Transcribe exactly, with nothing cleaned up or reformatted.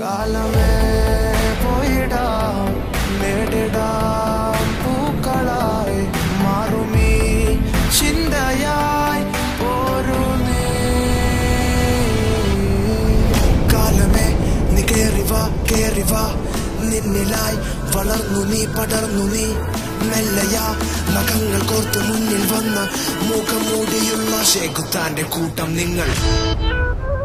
കാലമേ പോയിടാം നേടിടാം പൂക്കളായി മാറുമീ ചിന്തയായി പോരു നീ കാലമേ നീ കേറിവാ കേറിവാ നിന്നിലായി വളർന്നു നീ പടർന്നു നീ മെല്ലയാ നഖങ്ങൾ കോർത്ത് മുന്നിൽ വന്ന മുഖം മൂടിയുള്ള ശേഖുത്താന്റെ കൂട്ടം നിങ്ങൾ